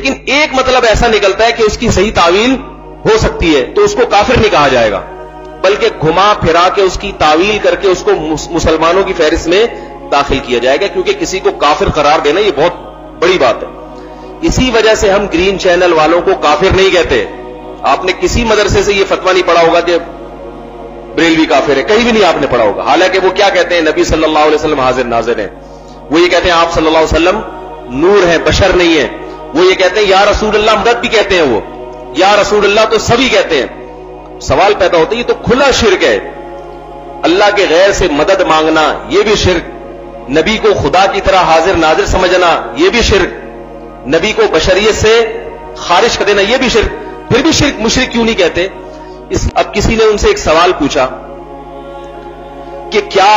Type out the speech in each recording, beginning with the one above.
لیکن ایک مطلب ایسا نکلتا ہے کہ اس کی صحیح تعویل ہو سکتی ہے تو اس کو کافر نہیں کہا جائے گا، بلکہ گھما پھرا کے اس کی تعویل کر کے اس کو مسلمانوں کی فہرست میں داخل کیا جائے گا، کیونکہ کسی کو کافر قرار دینا یہ بہت بڑی بات ہے۔ اسی وجہ سے ہم گرین چینل والوں کو کافر نہیں کہتے۔ آپ نے کسی مدرسے سے یہ فتویٰ نہیں پڑھا ہوگا کہ بریلوی کافر ہے، کہیں بھی نہیں آپ نے پڑھا ہوگا، حالانکہ وہ کیا کہتے ہیں؟ نبی صلی اللہ علیہ وسلم حاضر ناظر ہیں۔ وہ یہ کہتے ہیں آپ صلی اللہ علیہ وسلم نور ہیں، بشر نہیں ہیں۔ وہ یہ کہتے ہیں یا رسول اللہ، مدد بھی کہتے ہیں وہ، یا رسول اللہ تو سبھی کہتے ہیں۔ سوال پیدا ہوتا ہے یہ تو کھلا شرک ہے، اللہ کے غیر سے مدد مانگنا یہ بھی شرک، نبی کو خدا کی طرح حاضر ناظر سمجھنا یہ بھی شرک، نبی کو بشریت سے خارج کر دینا یہ بھی شرک، پھر بھی شرک مشرک کیوں نہیں کہتے؟ اب کسی نے ان سے ایک سوال پوچھا کہ کیا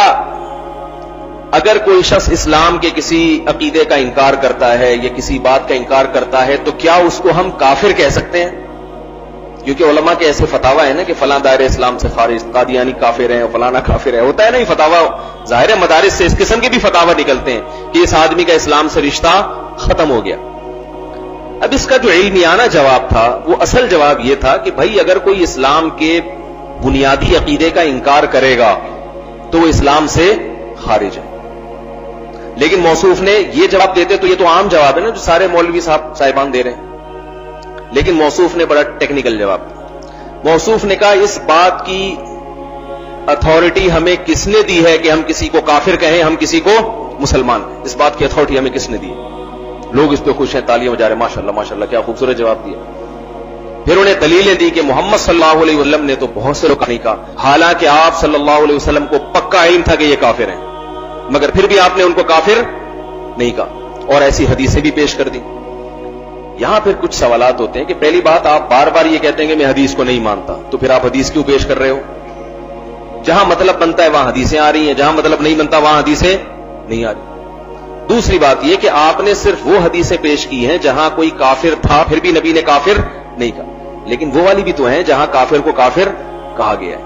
اگر کوئی شخص اسلام کے کسی عقیدے کا انکار کرتا ہے یا کسی بات کا انکار کرتا ہے تو کیا اس کو ہم کافر کہہ سکتے ہیں؟ کیونکہ علماء کے ایسے فتاوی ہیں نا کہ فلاں دائرہ اسلام سے خارج، قادیانی کافر ہیں، فلانا کافر ہے، ہوتا ہے نا یہ فتاوی، ظاہر ہے مدارس سے اس قسم کے بھی فتاوی نکلتے ہیں کہ اس آدمی کا اسلام سے رشتہ ختم ہو گیا۔ اب اس کا جو علمیانہ جواب تھا وہ اصل جواب یہ تھا کہ بھائی اگر کوئی اسلام کے بنیادی عقیدے کا انکار کرے گا تو وہ اسلام سے خارج ہے، لیکن موصوف نے یہ جواب دیتے تو یہ تو عام جواب ہے نا جو سارے مولوی صاحبان دے رہے ہیں، لیکن موصوف نے بڑا ٹیکنیکل جواب دیا۔ موصوف نے کہا اس بات کی اتھارٹی ہمیں کس نے دی ہے کہ ہم کسی کو کافر کہیں، ہم کسی کو مسلمان کہیں؟ اس بات کی اتھارٹی ہمیں کس نے دی ہے؟ لوگ اس پہ خوش ہیں، تالیاں بجا رہے، ماشاءاللہ ماشاءاللہ، کیا خوبصورت جواب دیا۔ پھر انہیں دلیلیں دی کہ محمد صلی اللہ علیہ وسلم نے تو بہت سے لوگ نہیں کہا، حالانکہ آپ صلی اللہ علیہ وسلم کو پکا علم تھا کہ یہ کافر ہیں، مگر پھر بھی آپ نے ان کو کافر نہیں کہا، اور ایسی حدیثیں بھی پیش کر دی۔ یہاں پھر کچھ سوالات ہوتے ہیں کہ پہلی بات آپ بار بار یہ کہتے ہیں کہ میں حدیث کو نہیں مانتا، تو پھر آپ حدیث کیوں پیش کر رہے ہو؟ جہاں مطلب بنتا ہے وہاں حدیثیں آ رہی ہیں، جہاں مطلب نہیں بنتا وہاں حدیثیں نہیں آ رہی۔ دوسری بات یہ کہ آپ نے صرف وہ حدیثیں پیش کی ہیں جہاں کوئی کافر تھا پھر بھی نبی نے کافر نہیں کہا، لیکن وہ والی بھی تو ہیں جہاں کافر کو کافر کہا گیا ہے۔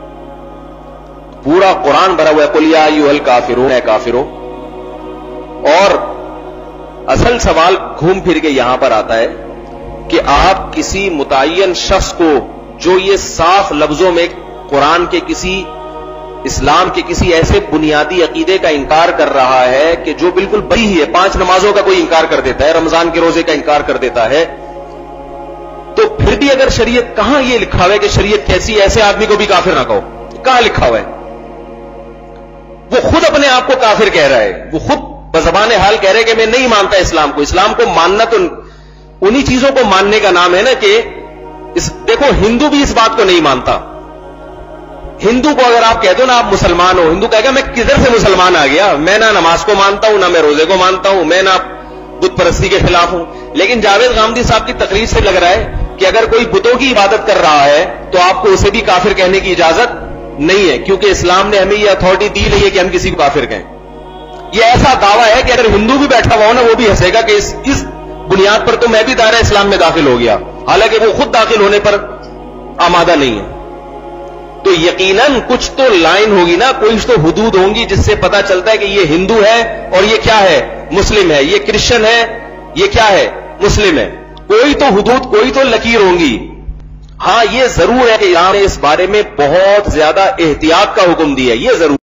پورا قرآن بھرا ہوا ہے قل یا ایھا الکافرون، اے کافرو۔ اور اصل سوال گھوم پھر کے یہاں پر آتا ہے کہ آپ کسی متعین شخص کو جو یہ صاف لفظوں میں قرآن کے کسی اسلام کے کسی ایسے بنیادی عقیدے کا انکار کر رہا ہے کہ جو بالکل بڑی ہی ہے، 5 نمازوں کا کوئی انکار کر دیتا ہے، رمضان کے روزے کا انکار کر دیتا ہے، تو پھر بھی اگر شریعت، کہاں یہ لکھا ہوا ہے کہ شریعت کیسی ایسے آدمی کو بھی کافر نہ کہو؟ کہاں لکھا ہوا ہے؟ وہ خود اپنے آپ کو کافر کہہ رہا ہے، وہ خود بزبان حال کہہ رہے کہ میں نہیں مانتا اسلام کو۔ اسلام کو ماننا تو انہی چیزوں کو ماننے کا نام ہے نا کہ دیکھو ہندو بھی اس بات کو نہیں مانتا۔ ہندو کو اگر آپ کہہ دو نا آپ مسلمان ہو، ہندو کہے گا میں کدھر سے مسلمان آ گیا، میں نہ نماز کو مانتا ہوں، نہ میں روزے کو مانتا ہوں، میں نہ بت پرستی کے خلاف ہوں۔ لیکن جاوید غامدی صاحب کی تقریر سے لگ رہا ہے کہ اگر کوئی بتوں کی عبادت کر رہا ہے تو آپ کو اسے بھی کافر کہنے کی اجازت نہیں ہے، کیونکہ اسلام نے ہمیں یہ اتھارٹی دی نہیں ہے کہ ہم کسی کو کافر کہیں۔ یہ ایسا دعویٰ ہے کہ اگر ہندو بھی بیٹھا ہوا ہو نا وہ بھی ہنسے گا کہ اس بنیاد پر تو میں بھی دائرہ اسلام میں داخل ہو گیا، حالانکہ وہ خود داخل ہونے پر آمادہ نہیں ہے۔ تو یقیناً کچھ تو لائن ہوگی نا، کچھ تو حدود ہوں گی جس سے پتا چلتا ہے کہ یہ ہندو ہے اور یہ کیا ہے، مسلم ہے، یہ کرسچن ہے، یہ کیا ہے، مسلم ہے۔ کوئی تو حدود، کوئی تو لکیر ہوں گی۔ ہاں یہ ضرور ہے کہ یہاں نے اس بارے میں بہت زیادہ احتیاط کا حکم دیا ہے، یہ ضرور